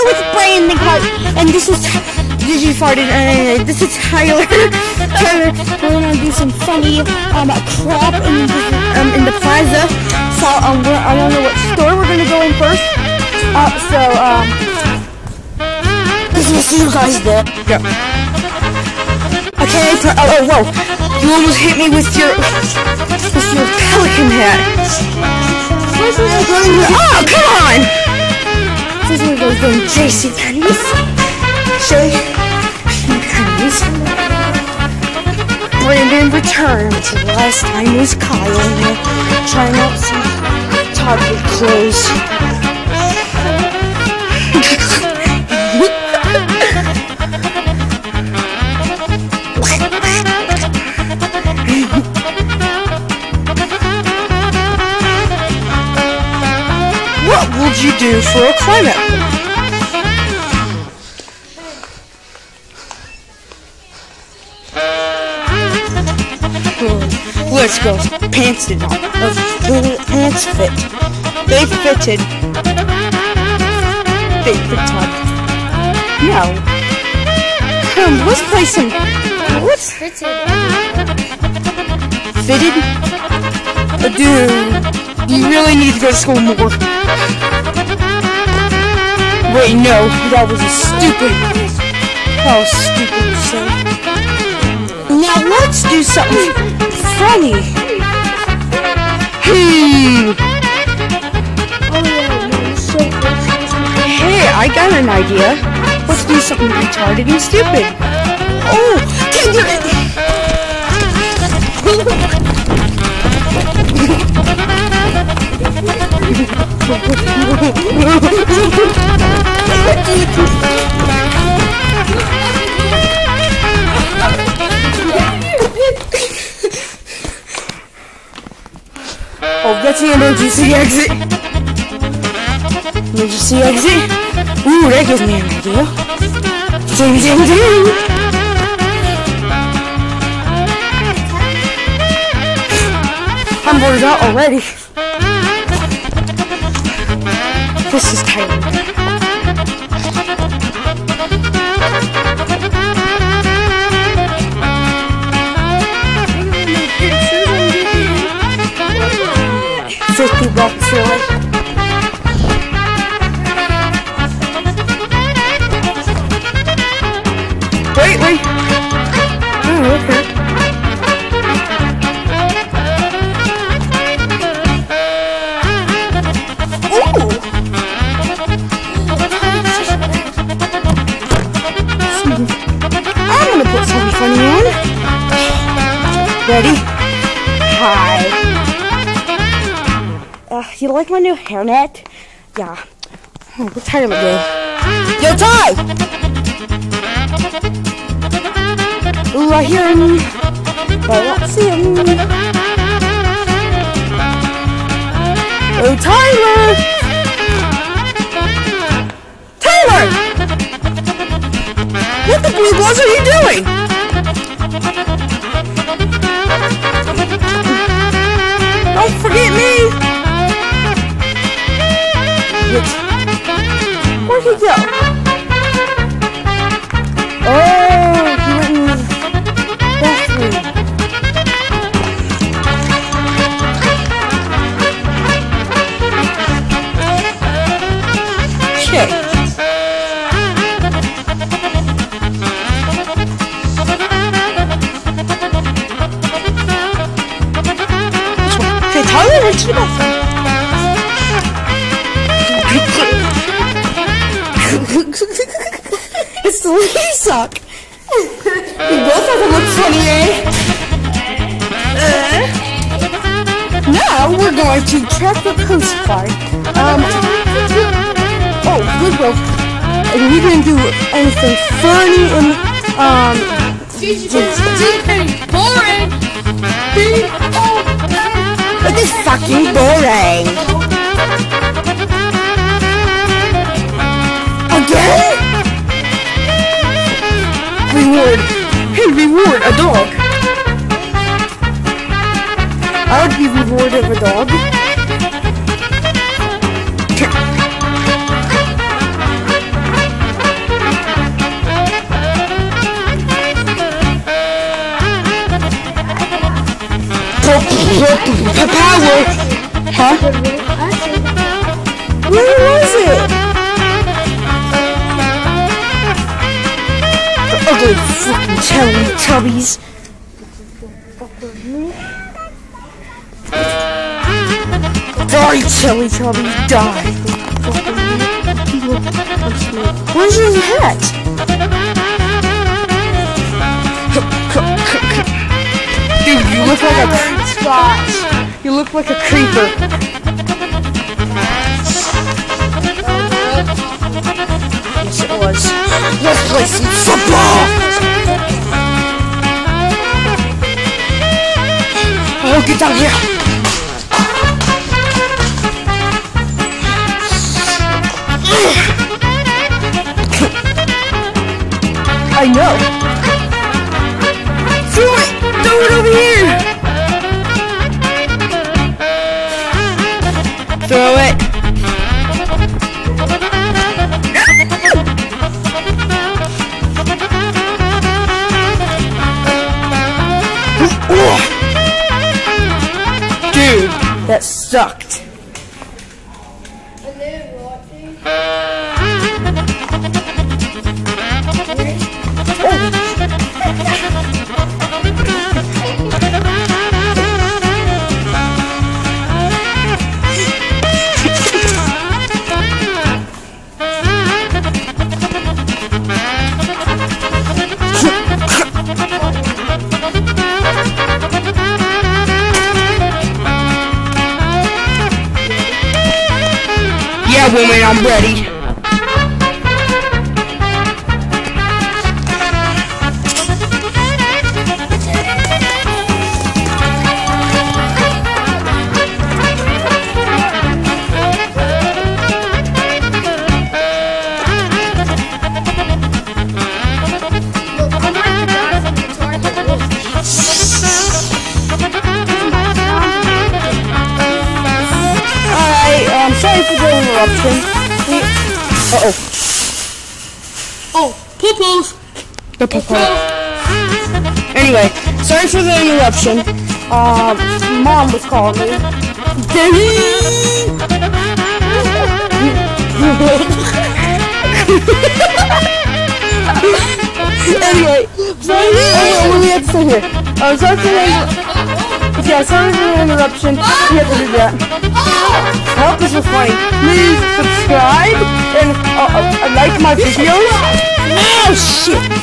with Brandon, and this is Digifarted, and this is Tyler. Tyler, we're gonna do some funny crap in the plaza. So I don't know what store we're gonna go in first. We'll see you guys there. Yeah. Okay. Oh, whoa! You almost hit me with your pelican hat. Oh, come on! This is one of those JCPenney's. JCPenney's. Brandon returned. The last time was Kyle and we're trying out some toddler clothes. What would you do for a climate? Let's go. Pants did not. Pants fit. They fitted. They fit Todd. No. Let's play some. What's fitted? Fitted? Dude, you really need to go to school more. Wait, no, that was a stupid. Oh, stupid shit. Now let's do something funny. Hey, I got an idea. Let's do something retarded and stupid. Oh, can you? Oh, that's the emergency exit. Emergency exit. Ooh, that gives me an idea. Ding, ding, ding. I'm bored out already. This is Tyler. $50 really. Wait. Oh, okay. I'm gonna put something funny in. Ready? Hi. You like my new hairnet? Yeah. What's Tyler doing? Yo, Ty! Ooh, I hear him. But I don't see him. Oh, Tyler! Tyler! What the blue balls are you doing? Don't forget me! Where'd he go? Oh, he went in the bathroom. Okay. Okay, Tyler went to the bathroom. It's the way you suck. We both have to look funny, eh? Now we're going to check the Coast Guard. Oh, Goodwill. And we didn't do anything funny and boring. It is fucking boring. Again? Reward. Hey, reward a dog. I would be rewarded with a dog. Huh? Where was it? The ugly fucking Teletubbies. Die, Teletubbies, die. Where's his hat? Dude, you look like a Scotch. You look like a creeper. Yes, it was. Let's play some football. Oh, get down here. I know. Throw it! Throw it over here! Throw it! Dude, that sucked. Yeah, woman, I'm ready. Sorry for the interruption. Uh-oh. Oh, poo-poos. The poo-poo. Anyway, sorry for the interruption. Mom was calling me. Anyway, sorry. What we have to say here? Sorry for the interruption. We have to do that. I hope this was funny. Please subscribe and like my videos. Oh shit!